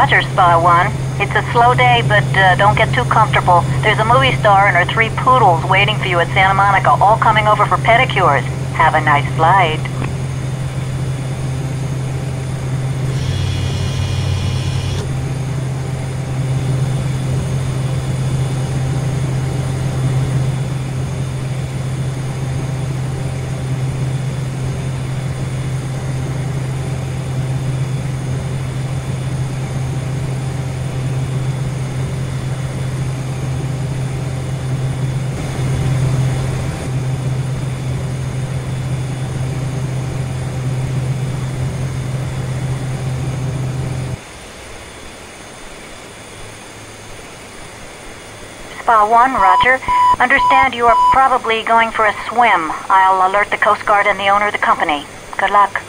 Roger, Spy 1. It's a slow day, but don't get too comfortable. There's a movie star and her 3 poodles waiting for you at Santa Monica, all coming over for pedicures. Have a nice flight. Spa 1, Roger. Understand you are probably going for a swim. I'll alert the Coast Guard and the owner of the company. Good luck.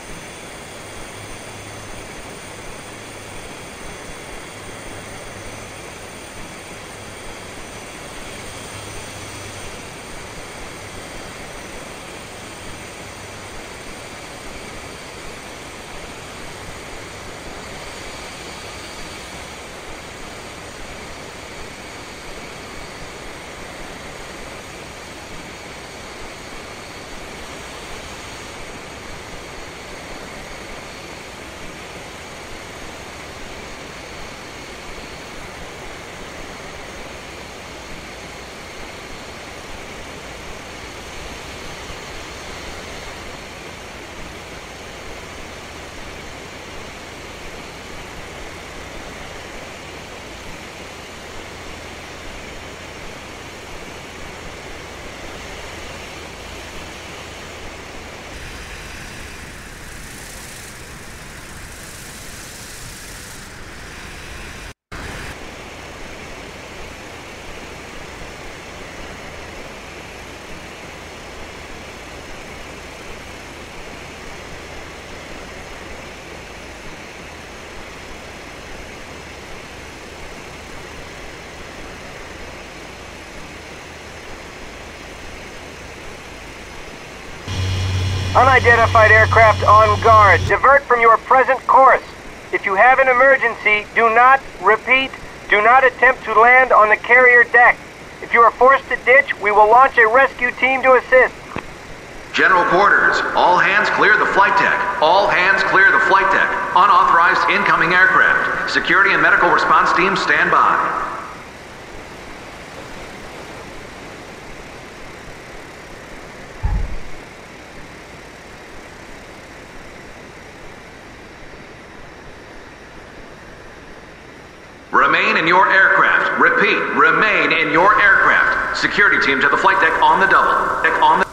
Unidentified aircraft on guard. Divert from your present course. If you have an emergency, do not attempt to land on the carrier deck. If you are forced to ditch, we will launch a rescue team to assist. General quarters, all hands clear the flight deck. All hands clear the flight deck. Unauthorized incoming aircraft. Security and medical response teams stand by. Remain in your aircraft. Repeat, remain in your aircraft. Security team to the flight deck on the double. Deck on the